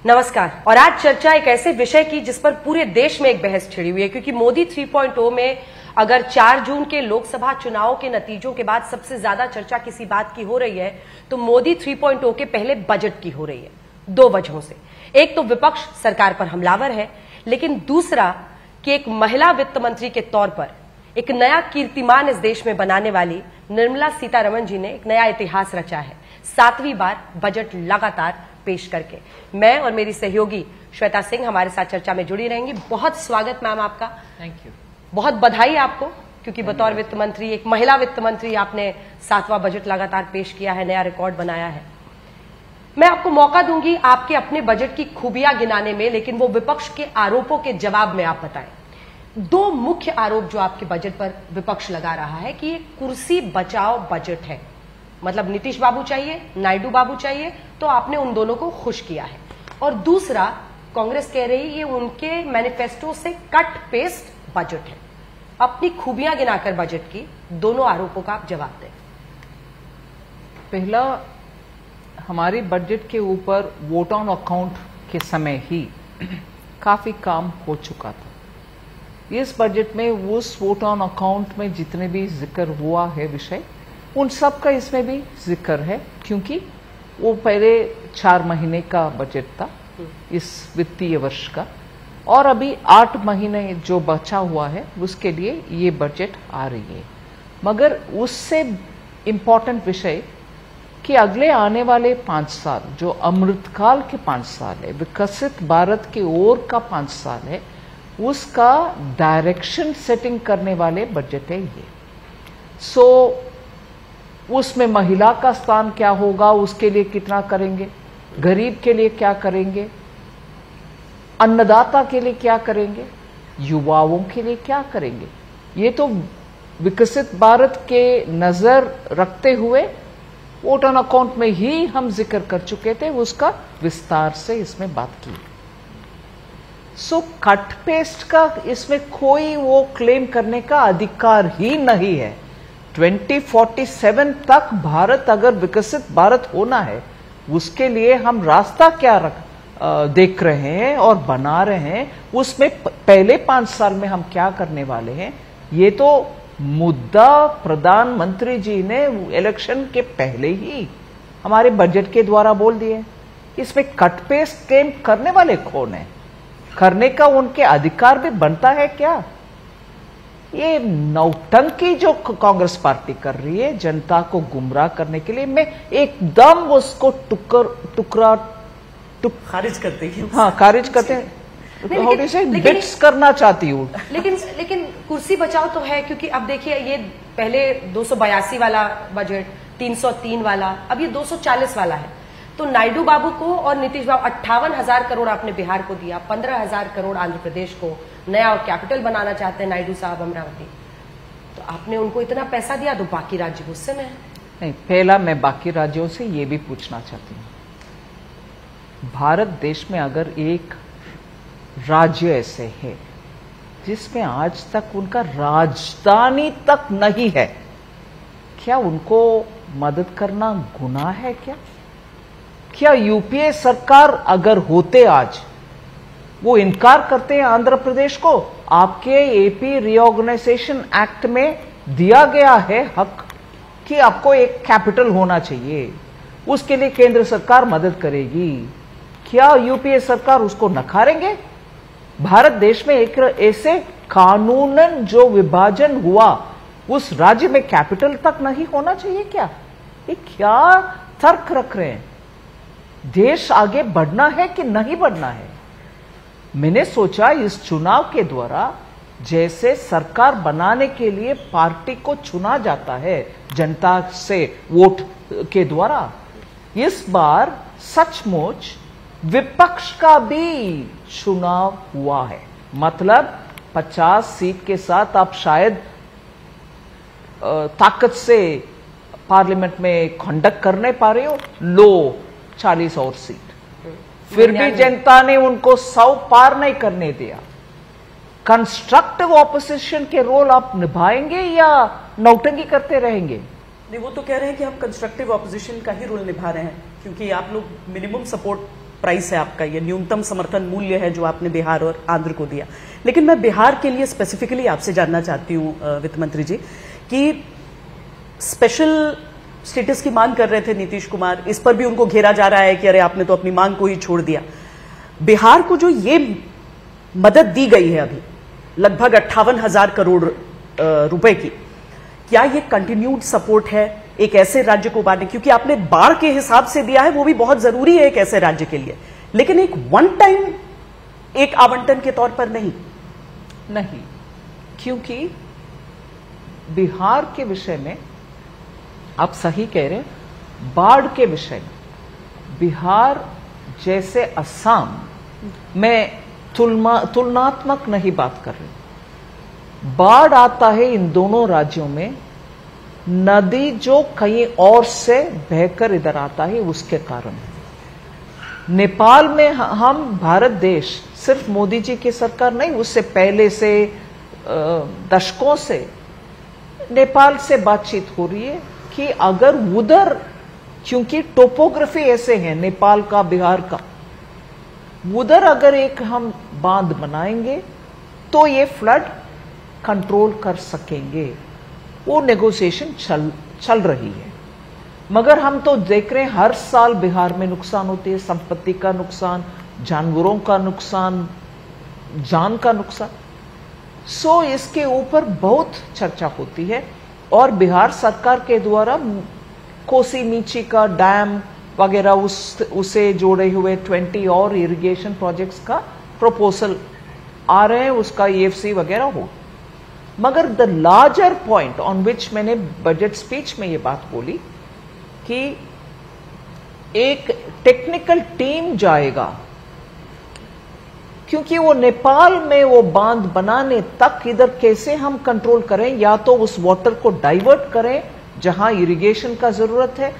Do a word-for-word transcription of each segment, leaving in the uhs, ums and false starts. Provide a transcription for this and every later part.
नमस्कार। और आज चर्चा एक ऐसे विषय की जिस पर पूरे देश में एक बहस छिड़ी हुई है, क्योंकि मोदी थ्री पॉइंट ओ में अगर चार जून के लोकसभा चुनाव के नतीजों के बाद सबसे ज्यादा चर्चा किसी बात की हो रही है तो मोदी थ्री पॉइंट ओ के पहले बजट की हो रही है। दो वजहों से, एक तो विपक्ष सरकार पर हमलावर है, लेकिन दूसरा कि एक महिला वित्त मंत्री के तौर पर एक नया कीर्तिमान इस देश में बनाने वाली निर्मला सीतारमण जी ने एक नया इतिहास रचा है, सातवीं बार बजट लगातार पेश करके। मैं और मेरी सहयोगी श्वेता सिंह हमारे साथ चर्चा में जुड़ी रहेंगी। बहुत स्वागत मैम आपका। Thank you. बहुत बधाई आपको, क्योंकि बतौर वित्त मंत्री, एक महिला वित्त मंत्री, आपने सातवां बजट लगातार पेश किया है, नया रिकॉर्ड बनाया है। मैं आपको मौका दूंगी आपके अपने बजट की खूबियां गिनाने में, लेकिन वो विपक्ष के आरोपों के जवाब में आप बताएं। दो मुख्य आरोप जो आपके बजट पर विपक्ष लगा रहा है कि ये कुर्सी बचाओ बजट है, मतलब नीतीश बाबू चाहिए, नायडू बाबू चाहिए, तो आपने उन दोनों को खुश किया है। और दूसरा, कांग्रेस कह रही है ये उनके मैनिफेस्टो से कट पेस्ट बजट है। अपनी खूबियां गिनाकर बजट की दोनों आरोपों का आप जवाब दें। पहला, हमारी बजट के ऊपर वोट ऑन अकाउंट के समय ही काफी काम हो चुका था। इस बजट में उस वोट ऑन अकाउंट में जितने भी जिक्र हुआ है विषय, उन सब का इसमें भी जिक्र है, क्योंकि वो पहले चार महीने का बजट था इस वित्तीय वर्ष का, और अभी आठ महीने जो बचा हुआ है उसके लिए ये बजट आ रही है। मगर उससे इम्पोर्टेंट विषय कि अगले आने वाले पांच साल, जो अमृतकाल के पांच साल है, विकसित भारत की ओर का पांच साल है, उसका डायरेक्शन सेटिंग करने वाले बजट है ये। सो उसमें महिला का स्थान क्या होगा, उसके लिए कितना करेंगे, गरीब के लिए क्या करेंगे, अन्नदाता के लिए क्या करेंगे, युवाओं के लिए क्या करेंगे, ये तो विकसित भारत के नजर रखते हुए वोट ऑन अकाउंट में ही हम जिक्र कर चुके थे, उसका विस्तार से इसमें बात की। सो कट पेस्ट का इसमें कोई वो क्लेम करने का अधिकार ही नहीं है। ट्वेंटी फोर्टी सेवन तक भारत अगर विकसित भारत होना है, उसके लिए हम रास्ता क्या रख आ, देख रहे हैं और बना रहे हैं, उसमें पहले पांच साल में हम क्या करने वाले हैं, ये तो मुद्दा प्रधानमंत्री जी ने इलेक्शन के पहले ही हमारे बजट के द्वारा बोल दिए। इसमें कट पेस्ट क्लेम करने वाले कौन है? करने का उनके अधिकार भी बनता है क्या? ये नौटंकी जो कांग्रेस पार्टी कर रही है जनता को गुमराह करने के लिए, मैं एकदम उसको टुकर टुकड़ा टुक खारिज करते हैं। हाँ, खारिज करते हैं, बिट्स करना चाहती हूँ। लेकिन लेकिन कुर्सी बचाओ तो है, क्योंकि अब देखिए ये पहले दो सौ बयासी वाला बजट, तीन सौ तीन वाला, अब ये दो सौ चालीस वाला है। तो नायडू बाबू को और नीतीश बाबू अट्ठावन हजार करोड़ आपने बिहार को दिया, पंद्रह हजार करोड़ आंध्र प्रदेश को, नया कैपिटल बनाना चाहते हैं नायडू साहब अमरावती, तो आपने उनको इतना पैसा दिया तो बाकी राज्य गुस्से में है। नहीं, पहला मैं बाकी राज्यों से ये भी पूछना चाहती हूँ, भारत देश में अगर एक राज्य ऐसे है जिसमें आज तक उनका राजधानी तक नहीं है, क्या उनको मदद करना गुनाह है क्या? क्या यूपीए सरकार अगर होते आज, वो इनकार करते हैं आंध्र प्रदेश को, आपके एपी रीऑर्गेनाइजेशन एक्ट में दिया गया है हक कि आपको एक कैपिटल होना चाहिए, उसके लिए केंद्र सरकार मदद करेगी, क्या यूपीए सरकार उसको नकारेंगे? भारत देश में एक ऐसे कानूनन जो विभाजन हुआ, उस राज्य में कैपिटल तक नहीं होना चाहिए क्या? ये क्या तर्क रख रहे हैं? देश आगे बढ़ना है कि नहीं बढ़ना है? मैंने सोचा इस चुनाव के द्वारा, जैसे सरकार बनाने के लिए पार्टी को चुना जाता है जनता से वोट के द्वारा, इस बार सचमुच विपक्ष का भी चुनाव हुआ है। मतलब पचास सीट के साथ आप शायद ताकत से पार्लियामेंट में कंडक्ट करने पा रहे हो, लो चालीस और सीट, फिर भी जनता ने उनको सौ पार नहीं करने दिया। कंस्ट्रक्टिव ऑपोजिशन के रोल आप निभाएंगे या नौटंकी करते रहेंगे? नहीं, वो तो कह रहे हैं कि हम कंस्ट्रक्टिव ऑपोजिशन का ही रोल निभा रहे हैं, क्योंकि आप लोग मिनिमम सपोर्ट प्राइस है आपका, ये न्यूनतम समर्थन मूल्य है जो आपने बिहार और आंध्र को दिया। लेकिन मैं बिहार के लिए स्पेसिफिकली आपसे जानना चाहती हूँ वित्त मंत्री जी कि स्पेशल स्टेटस की मांग कर रहे थे नीतीश कुमार, इस पर भी उनको घेरा जा रहा है कि अरे आपने तो अपनी मांग को ही छोड़ दिया। बिहार को जो ये मदद दी गई है अभी लगभग अट्ठावन हजार करोड़ रुपए की, क्या ये कंटिन्यूड सपोर्ट है एक ऐसे राज्य को उबारने, क्योंकि आपने बाढ़ के हिसाब से दिया है, वो भी बहुत जरूरी है एक ऐसे राज्य के लिए, लेकिन एक वन टाइम एक आवंटन के तौर पर नहीं नहीं क्योंकि बिहार के विषय में आप सही कह रहे हैं, बाढ़ के विषय में बिहार जैसे असम में तुलना तुलनात्मक नहीं बात कर रही। बाढ़ आता है इन दोनों राज्यों में, नदी जो कहीं और से बहकर इधर आता है उसके कारण। नेपाल में हम भारत देश सिर्फ मोदी जी की सरकार नहीं, उससे पहले से दशकों से नेपाल से बातचीत हो रही है कि अगर उधर, क्योंकि टोपोग्राफी ऐसे है नेपाल का बिहार का, उधर अगर एक हम बांध बनाएंगे तो ये फ्लड कंट्रोल कर सकेंगे। वो नेगोशिएशन चल चल रही है, मगर हम तो देख रहे हैं हर साल बिहार में नुकसान होती है, संपत्ति का नुकसान, जानवरों का नुकसान, जान का नुकसान। सो इसके ऊपर बहुत चर्चा होती है और बिहार सरकार के द्वारा कोसी नीची का डैम वगैरह उस उसे जोड़े हुए बीस और इरिगेशन प्रोजेक्ट्स का प्रपोजल आ रहे हैं, उसका ईएफसी वगैरह हो। मगर the larger point on which मैंने बजट स्पीच में ये बात बोली कि एक टेक्निकल टीम जाएगा, क्योंकि वो नेपाल में वो बांध बनाने तक इधर कैसे हम कंट्रोल करें, या तो उस वाटर को डाइवर्ट करें जहां इरिगेशन का जरूरत है,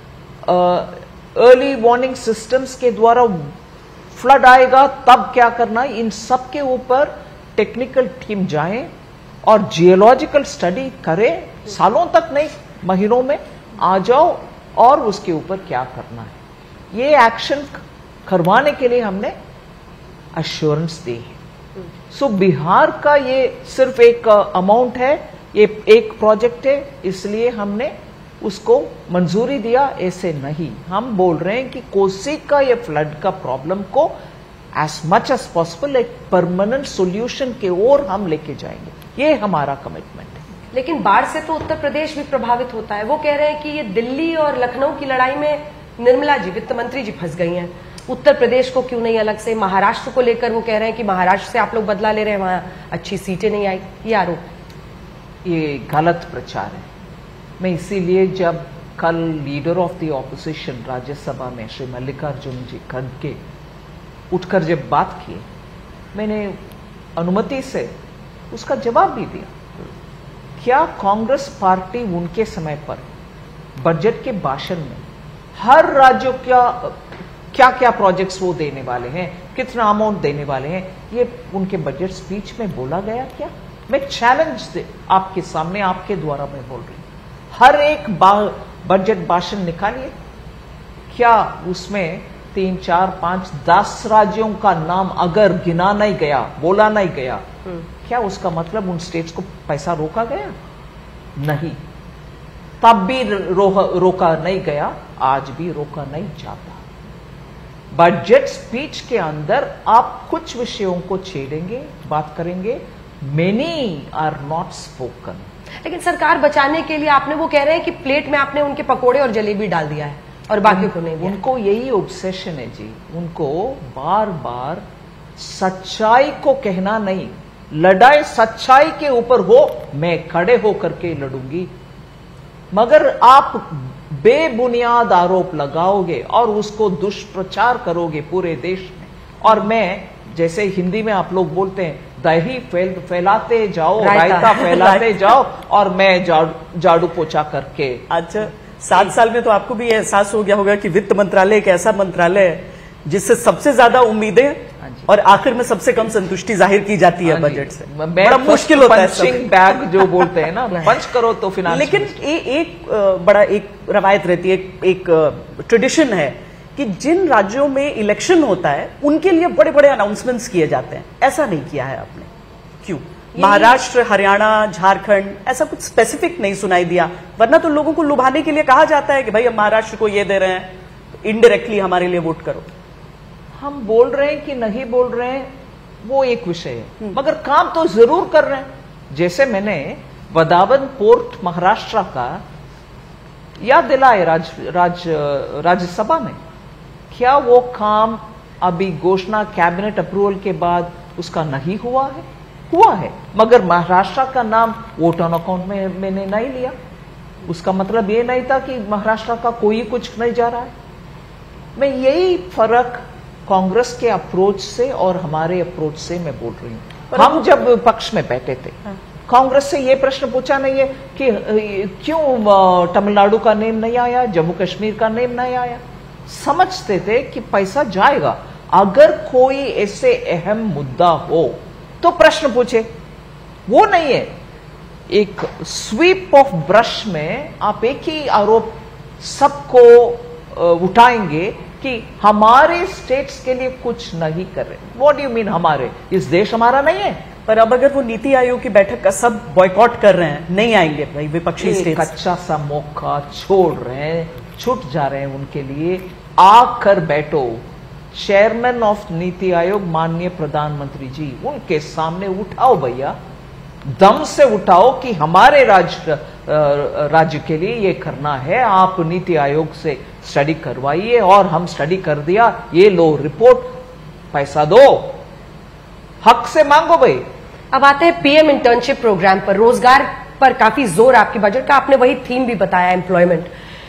अर्ली वार्निंग सिस्टम्स के द्वारा फ्लड आएगा तब क्या करना, इन सब के ऊपर टेक्निकल टीम जाए और जियोलॉजिकल स्टडी करें, सालों तक नहीं महीनों में आ जाओ और उसके ऊपर क्या करना है। ये एक्शन करवाने के लिए हमने अश्योरेंस दी है। सो so, बिहार का ये सिर्फ एक अमाउंट है, ये एक प्रोजेक्ट है, इसलिए हमने उसको मंजूरी दिया, ऐसे नहीं। हम बोल रहे हैं कि कोसी का ये फ्लड का प्रॉब्लम को एज मच एज पॉसिबल एक परमानेंट सॉल्यूशन के ओर हम लेके जाएंगे, ये हमारा कमिटमेंट है। लेकिन बाढ़ से तो उत्तर प्रदेश भी प्रभावित होता है। वो कह रहे हैं कि ये दिल्ली और लखनऊ की लड़ाई में निर्मला जी, वित्त मंत्री जी, फंस गई हैं, उत्तर प्रदेश को क्यों नहीं अलग से। महाराष्ट्र को लेकर वो कह रहे हैं कि महाराष्ट्र से आप लोग बदला ले रहे हैं, वहां अच्छी सीटें नहीं आई, ये आरोप। ये गलत प्रचार है। मैं इसीलिए जब कल leader of the opposition Rajya Sabha में श्री मल्लिकार्जुन जी खड़गे उठकर जब बात की, मैंने अनुमति से उसका जवाब भी दिया। क्या कांग्रेस पार्टी उनके समय पर बजट के भाषण में हर राज्यों का क्या क्या प्रोजेक्ट्स वो देने वाले हैं, कितना अमाउंट देने वाले हैं, ये उनके बजट स्पीच में बोला गया क्या? मैं चैलेंज दे आपके सामने, आपके द्वारा मैं बोल रही हूं, हर एक बजट भाषण निकालिए, क्या उसमें तीन चार पांच दस राज्यों का नाम अगर गिना नहीं गया, बोला नहीं गया, क्या उसका मतलब उन स्टेट्स को पैसा रोका गया? नहीं, तब भी रो, रोका नहीं गया, आज भी रोका नहीं जाता। बजट स्पीच के अंदर आप कुछ विषयों को छेड़ेंगे, बात करेंगे, मेनी आर नॉट स्पोकन। लेकिन सरकार बचाने के लिए आपने, वो कह रहे हैं कि प्लेट में आपने उनके पकोड़े और जलेबी डाल दिया है और बाकी को नहीं दिया। उनको यही ऑब्सेशन है जी, उनको बार बार सच्चाई को कहना नहीं, लड़ाई सच्चाई के ऊपर हो, मैं खड़े होकर के लड़ूंगी। मगर आप बेबुनियाद आरोप लगाओगे और उसको दुष्प्रचार करोगे पूरे देश में, और मैं, जैसे हिंदी में आप लोग बोलते हैं, दही फैल, फैलाते जाओ, रायता फैलाते जाओ, और मैं जाड़ू जाड़ू पोछा करके। अच्छा, सात साल में तो आपको भी एहसास हो गया होगा कि वित्त मंत्रालय एक ऐसा मंत्रालय है जिससे सबसे ज्यादा उम्मीदें और आखिर में सबसे कम संतुष्टि जाहिर की जाती है बजट से। बड़ा मुश्किल होता है, पंचिंग बैग जो बोलते हैं ना, पंच करो तो फिनांस। लेकिन ए, एक बड़ा एक रवायत रहती है, एक, एक ट्रेडिशन है कि जिन राज्यों में इलेक्शन होता है उनके लिए बड़े बड़े अनाउंसमेंट्स किए जाते हैं, ऐसा नहीं किया है आपने, क्यों? महाराष्ट्र, हरियाणा, झारखंड, ऐसा कुछ स्पेसिफिक नहीं सुनाई दिया, वरना तो लोगों को लुभाने के लिए कहा जाता है कि भाई हम महाराष्ट्र को ये दे रहे हैं, इनडायरेक्टली हमारे लिए वोट करो। हम बोल रहे हैं कि नहीं बोल रहे हैं वो एक विषय है, मगर काम तो जरूर कर रहे हैं। जैसे मैंने वदावन पोर्ट महाराष्ट्र का याद दिलाए राज, राज, राज्यसभा में, क्या वो काम अभी घोषणा कैबिनेट अप्रूवल के बाद उसका नहीं हुआ है? हुआ है, मगर महाराष्ट्र का नाम वोट ऑन अकाउंट में मैंने नहीं लिया। उसका मतलब ये नहीं था कि महाराष्ट्र का कोई कुछ नहीं जा रहा है। मैं यही फर्क कांग्रेस के अप्रोच से और हमारे अप्रोच से मैं बोल रही हूं। हम जब पक्ष में बैठे थे, कांग्रेस से ये प्रश्न पूछा नहीं है कि क्यों तमिलनाडु का नेम नहीं आया, जम्मू कश्मीर का नेम नहीं आया। समझते थे कि पैसा जाएगा, अगर कोई ऐसे अहम मुद्दा हो तो प्रश्न पूछे, वो नहीं है एक स्वीप ऑफ ब्रश में आप एक ही आरोप सबको उठाएंगे कि हमारे स्टेट्स के लिए कुछ नहीं कर रहे। व्हाट डू यू मीन हमारे? इस देश हमारा नहीं है। पर अब अगर वो नीति आयोग की बैठक का सब बॉयकॉट कर रहे हैं, नहीं आएंगे भाई विपक्षी स्टेट्स, अच्छा सा मौका छोड़ रहे हैं, छूट जा रहे हैं उनके लिए। आकर बैठो, चेयरमैन ऑफ नीति आयोग माननीय प्रधानमंत्री जी, उनके सामने उठाओ भैया, दम से उठाओ कि हमारे राज्य राज्य के लिए ये करना है, आप नीति आयोग से स्टडी करवाइए। और हम स्टडी कर दिया, ये लो रिपोर्ट, पैसा दो, हक से मांगो भाई। अब आते हैं पीएम इंटर्नशिप प्रोग्राम पर। रोजगार पर काफी जोर आपके बजट का, आपने वही थीम भी बताया, एम्प्लॉयमेंट।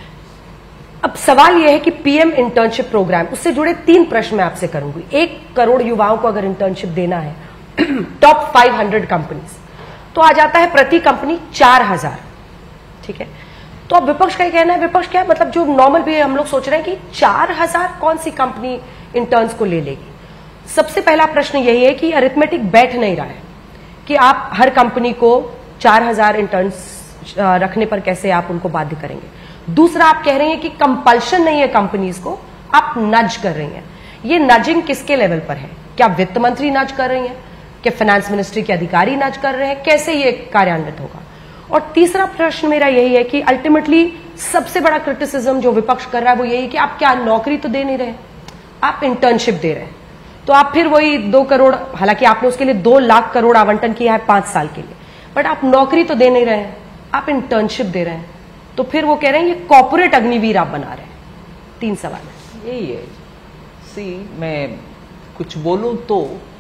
अब सवाल यह है कि पीएम इंटर्नशिप प्रोग्राम, उससे जुड़े तीन प्रश्न मैं आपसे करूंगी। एक करोड़ युवाओं को अगर इंटर्नशिप देना है, टॉप फाइव हंड्रेड कंपनीज, तो आ जाता है प्रति कंपनी चार हजार। ठीक है, तो अब विपक्ष का ही कहना है, विपक्ष क्या मतलब जो नॉर्मल भी है, हम लोग सोच रहे हैं कि चार हजार कौन सी कंपनी इंटर्न्स को ले लेगी। सबसे पहला प्रश्न यही है कि अरिथमेटिक बैठ नहीं रहा है कि आप हर कंपनी को चार हजार इंटर्न्स रखने पर कैसे आप उनको बाध्य करेंगे। दूसरा, आप कह रहे हैं कि कंपल्शन नहीं है कंपनीज को, आप नज कर रही हैं। ये नजिंग किसके लेवल पर है? क्या वित्त मंत्री नज कर रही हैं? क्या फाइनेंस मिनिस्ट्री के अधिकारी नज कर रहे हैं? कैसे ये कार्यान्वित होगा? और तीसरा प्रश्न मेरा यही है कि अल्टीमेटली सबसे बड़ा क्रिटिसिज्म जो विपक्ष कर रहा है वो यही कि आप क्या नौकरी तो दे नहीं रहे, आप इंटर्नशिप दे रहे हैं। तो आप फिर वही दो करोड़, हालांकि आपने उसके लिए दो लाख करोड़ आवंटन किया है पांच साल के लिए, बट आप नौकरी तो दे नहीं रहे हैं, आप इंटर्नशिप दे रहे हैं। तो फिर वो कह रहे हैं ये कॉर्पोरेट अग्निवीर आप बना रहे हैं। तीन सवाल है। यही है। सी, मैं कुछ बोलूं तो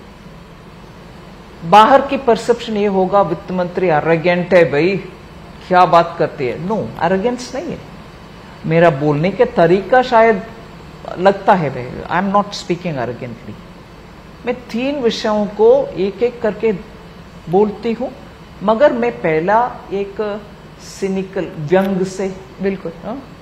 बाहर की परसेप्शन ये होगा वित्त मंत्री अरेगेंट है भाई, क्या बात करती है। नो, अरेगेंस नहीं है। मेरा बोलने के तरीका शायद लगता है भाई, I am not speaking arrogantly. मैं तीन विषयों को एक एक करके बोलती हूं, मगर मैं पहला एक सिनिकल व्यंग से, बिल्कुल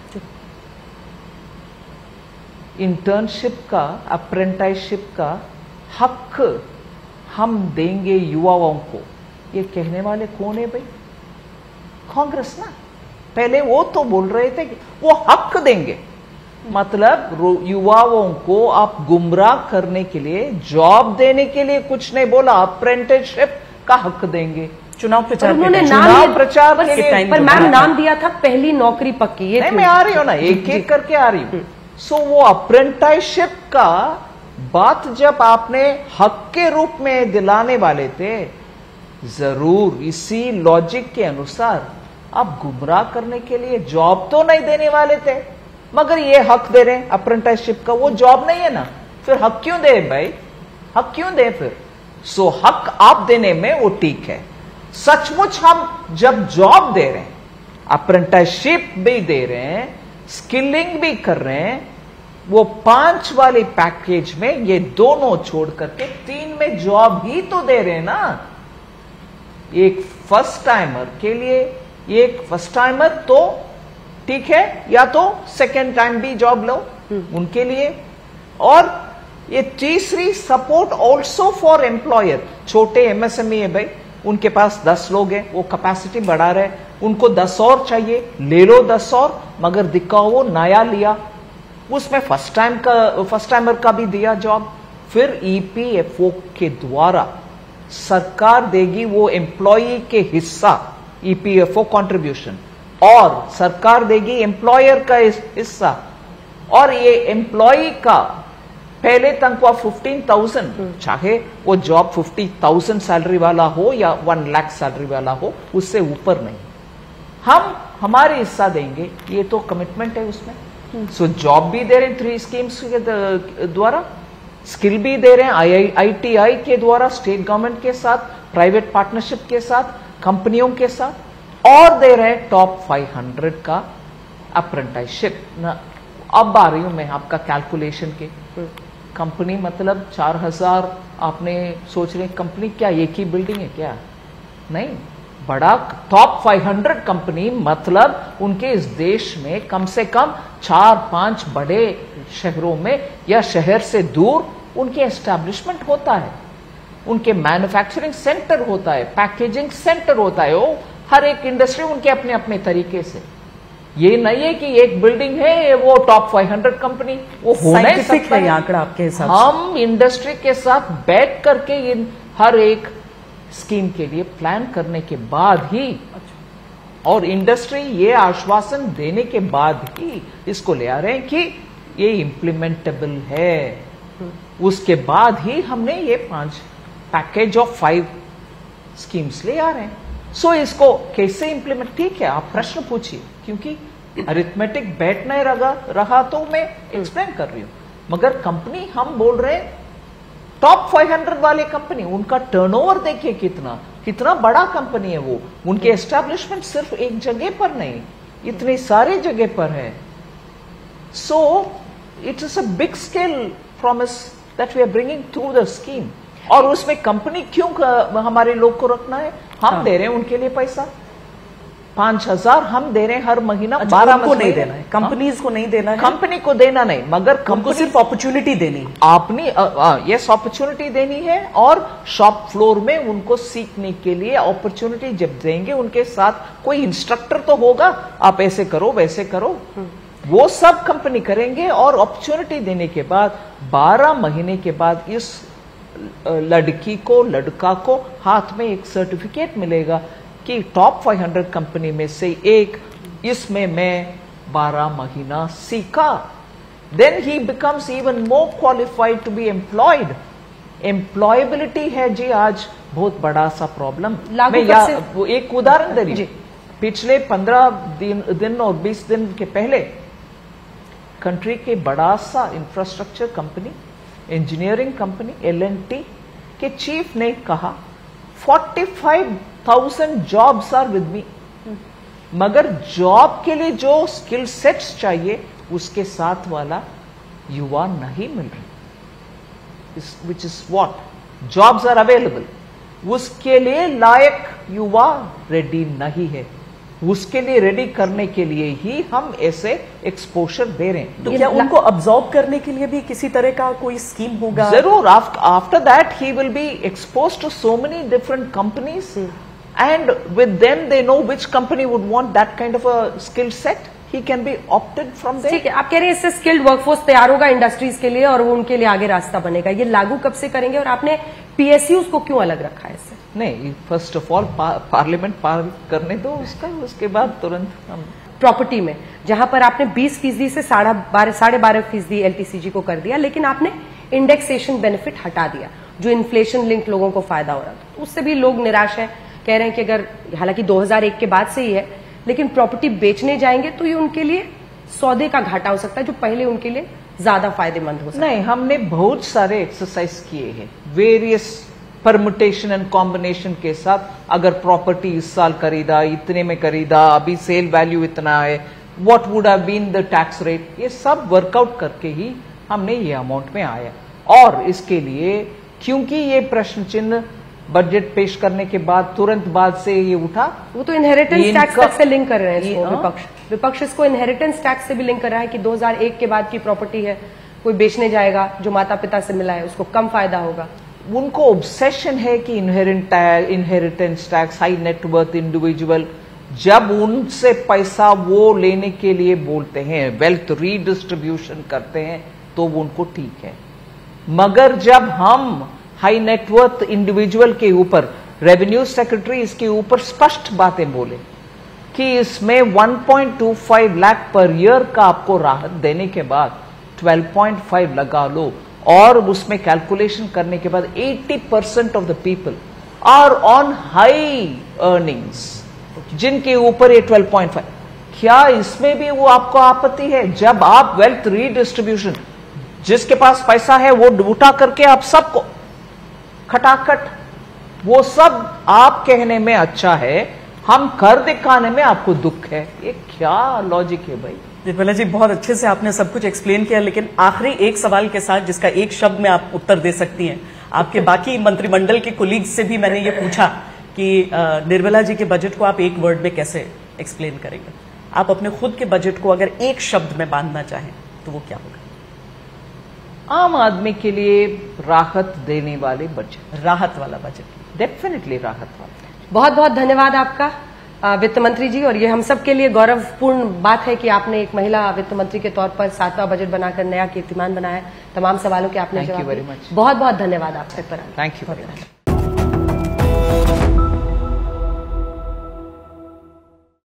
इंटर्नशिप का, अप्रेंटिसशिप का हक हम देंगे युवाओं को, ये कहने वाले कौन है भाई? कांग्रेस ना। पहले वो तो बोल रहे थे कि वो हक देंगे, मतलब युवाओं को आप गुमराह करने के लिए, जॉब देने के लिए कुछ नहीं बोला, अप्रेंटिसशिप का हक देंगे। चुनाव प्रचार, उन्होंने नाम प्रचार पर, पर मैम नाम दिया था पहली नौकरी पक्की। ये नहीं, मैं आ रही हूं ना, एक एक करके आ रही हूं। सो वो अप्रेंटिसशिप का बात जब आपने हक के रूप में दिलाने वाले थे, जरूर इसी लॉजिक के अनुसार आप गुमराह करने के लिए जॉब तो नहीं देने वाले थे, मगर ये हक दे रहे हैं अप्रेंटिसशिप का। वो जॉब नहीं है ना, फिर हक क्यों दे भाई? हक क्यों दे फिर? सो हक आप देने में वो ठीक है। सचमुच हम जब जॉब दे रहे हैं, अप्रेंटिसशिप भी दे रहे हैं, स्किलिंग भी कर रहे हैं, वो पांच वाले पैकेज में ये दोनों छोड़ करके तीन में जॉब ही तो दे रहे हैं ना। एक फर्स्ट टाइमर के लिए, एक फर्स्ट टाइमर तो ठीक है, या तो सेकेंड टाइम भी जॉब लो उनके लिए। और ये तीसरी, सपोर्ट ऑल्सो फॉर एम्प्लॉयर। छोटे एमएसएमई है भाई, उनके पास दस लोग हैं, वो कैपेसिटी बढ़ा रहे, उनको दस और चाहिए, ले लो दस और, मगर दिखाओ वो नया लिया। उसमें फर्स्ट टाइम का फर्स्ट टाइमर का भी दिया जॉब। फिर ईपीएफओ के द्वारा सरकार देगी वो एम्प्लॉई के हिस्सा ईपीएफओ कंट्रीब्यूशन, और सरकार देगी एम्प्लॉयर का हिस्सा, और ये एम्प्लॉई का पहले तनख्वाह फिफ्टीन थाउजेंड, चाहे वो जॉब फिफ्टी थाउजेंड सैलरी वाला हो या वन लाख सैलरी वाला हो, उससे ऊपर नहीं, हम हमारे हिस्सा देंगे। ये तो कमिटमेंट है उसमें। सो so, जॉब भी दे रहे हैं थ्री स्कीम्स के द्वारा, स्किल भी दे रहे हैं आई आई टी आई के द्वारा, स्टेट गवर्नमेंट के साथ, प्राइवेट पार्टनरशिप के साथ, कंपनियों के साथ, और दे रहे हैं टॉप फाइव हंड्रेड का अप्रेंटिसशिप। अब आ रही हूं मैं आपका कैलकुलेशन के। कंपनी मतलब चार हजार, आपने सोच रहे कंपनी क्या एक ही बिल्डिंग है क्या? नहीं, बड़ा टॉप फाइव हंड्रेड कंपनी मतलब उनके इस देश में कम से कम चार पांच बड़े शहरों में या शहर से दूर उनके एस्टैब्लिशमेंट होता है, उनके मैन्युफैक्चरिंग सेंटर होता है, पैकेजिंग सेंटर होता है। वो हर एक इंडस्ट्री उनके अपने अपने तरीके से। ये नहीं है कि एक बिल्डिंग है वो टॉप फाइव हंड्रेड कंपनी, वो हो नहीं सकता है आंकड़ा आपके हिसाब से। हम इंडस्ट्री के साथ बैठ करके इन हर एक स्कीम के लिए प्लान करने के बाद ही, और इंडस्ट्री ये आश्वासन देने के बाद ही इसको ले आ रहे हैं कि ये इम्प्लीमेंटेबल है। उसके बाद ही हमने ये पांच पैकेज ऑफ फाइव स्कीम्स ले आ रहे हैं। सो so, इसको कैसे इंप्लीमेंट, ठीक है आप प्रश्न पूछिए, क्योंकि अरिथमेटिक बैठ नहीं रहा रहा तो मैं एक्सप्लेन कर रही हूं। मगर कंपनी हम बोल रहे हैं टॉप फाइव हंड्रेड वाले कंपनी, उनका टर्नओवर देखिए कितना कितना बड़ा कंपनी है वो। उनके एस्टैब्लिशमेंट सिर्फ एक जगह पर नहीं, इतने सारे जगह पर है। So it is a big scale promise that we are bringing through the scheme. और उसमें कंपनी क्यों हमारे लोग को रखना है? हम हाँ। दे रहे हैं उनके लिए पैसा, पांच हजार हम दे रहे हैं हर महीना। अच्छा, बारह को नहीं देना है, कंपनीज को नहीं देना है, कंपनी को देना नहीं, मगर कंपनी सिर्फ अपॉर्चुनिटी देनी, आपने यस अपॉर्चुनिटी देनी है। और शॉप फ्लोर में उनको सीखने के लिए अपॉर्चुनिटी जब देंगे, उनके साथ कोई इंस्ट्रक्टर तो होगा, आप ऐसे करो वैसे करो, वो सब कंपनी करेंगे। और अपॉर्चुनिटी देने के बाद बारह महीने के बाद इस लड़की को लड़का को हाथ में एक सर्टिफिकेट मिलेगा कि टॉप फाइव हंड्रेड कंपनी में से एक, इसमें मैं बारह महीना सीखा। Then he becomes even more qualified to be employed. Employability है जी आज बहुत बड़ा सा प्रॉब्लम। मैं या, वो एक उदाहरण दे रही, पिछले पंद्रह दिन, दिन और बीस दिन के पहले कंट्री के बड़ा सा infrastructure company, engineering company L and T के चीफ ने कहा forty five thousand jobs are with me, मगर जॉब के लिए जो स्किल सेट्स चाहिए उसके साथ वाला युवा नहीं मिल रही, which is what jobs are available, उसके लिए लायक युवा रेडी नहीं है। उसके लिए रेडी करने के लिए ही हम ऐसे एक्सपोजर दे रहे हैं। तो क्या उनको अब्सॉर्ब करने के लिए भी किसी तरह का कोई स्कीम होगा? जरूर। After that he will be expose to so many different companies, and with them they know which company would want that kind of a skill set, he can be opted from there. ठीक है, आप कह रहे हैं इससे skilled workforce तैयार होगा industries के लिए और वो उनके लिए आगे रास्ता बनेगा। ये लागू कब से करेंगे और आपने पीएसयूज को क्यों अलग रखा है इससे? नहीं, फर्स्ट ऑफ ऑल पार्लियामेंट पार करने दो उसका, उसके बाद तुरंत हम प्रॉपर्टी में, जहां पर आपने बीस फीसदी से साढ़े बारह साढ़े बारह फीसदी एलटीसीजी को कर दिया, लेकिन आपने इंडेक्सेशन बेनिफिट हटा दिया जो इन्फ्लेशन लिंक लोगों को फायदा हो रहा था। तो उससे भी लोग निराश है, कह रहे हैं कि अगर, हालांकि दो हज़ार एक के बाद से ही है, लेकिन प्रॉपर्टी बेचने जाएंगे तो ये उनके लिए सौदे का घाटा हो सकता है जो पहले उनके लिए ज्यादा फायदेमंद हो सकता है। नहीं, हमने बहुत सारे एक्सरसाइज किए हैं वेरियस परमुटेशन एंड कॉम्बिनेशन के साथ। अगर प्रॉपर्टी इस साल खरीदा, इतने में खरीदा, अभी सेल वैल्यू इतना है, what would have been the tax rate, ये सब वर्कआउट करके ही हमने ये अमाउंट में आया। और इसके लिए क्योंकि ये प्रश्न चिन्ह बजट पेश करने के बाद तुरंत बाद से ये उठा, वो तो इनहेरिटेंस टैक्स तक से लिंक कर रहे हैं इसको विपक्ष विपक्ष इसको इनहेरिटेंस टैक्स से भी लिंक कर रहा है कि दो हज़ार एक के बाद की प्रॉपर्टी है, कोई बेचने जाएगा जो माता पिता से मिला है उसको कम फायदा होगा। उनको ऑब्सेशन है कि inheritance tax, high net worth individual जब उनसे पैसा वो लेने के लिए बोलते हैं, वेल्थ रीडिस्ट्रीब्यूशन करते हैं, तो वो उनको ठीक है। मगर जब हम हाई नेटवर्थ इंडिविजुअल के ऊपर, रेवेन्यू सेक्रेटरी इसके ऊपर स्पष्ट बातें बोले कि इसमें एक पॉइंट दो पाँच लाख पर ईयर का आपको राहत देने के बाद बारह पॉइंट पाँच लगा लो, और उसमें कैलकुलेशन करने के बाद अस्सी percent of the people are on high earnings, जिनके ऊपर ये बारह पॉइंट पाँच, क्या इसमें भी वो आपको आपत्ति है? जब आप वेल्थ रीडिस्ट्रीब्यूशन, जिसके पास पैसा है वो उठा करके आप सबको खटाखट, वो सब आप कहने में अच्छा है, हम कर दिखाने में आपको दुख है। ये क्या लॉजिक है भाई? निर्मला जी, बहुत अच्छे से आपने सब कुछ एक्सप्लेन किया, लेकिन आखिरी एक सवाल के साथ, जिसका एक शब्द में आप उत्तर दे सकती हैं। आपके बाकी मंत्रिमंडल के कोलीग्स से भी मैंने ये पूछा कि निर्मला जी के बजट को आप एक वर्ड में कैसे एक्सप्लेन करेंगे? आप अपने खुद के बजट को अगर एक शब्द में बांधना चाहें तो वो क्या होगा? आम आदमी के लिए राहत देने वाले बजट, राहत वाला बजट, डेफिनेटली राहत वाला। बहुत बहुत धन्यवाद आपका वित्त मंत्री जी, और ये हम सब के लिए गौरवपूर्ण बात है कि आपने एक महिला वित्त मंत्री के तौर पर सातवां बजट बनाकर नया कीर्तिमान बनाया। तमाम सवालों के आपने जवाब दिए। बहुत बहुत धन्यवाद आपसे। Thank you very much.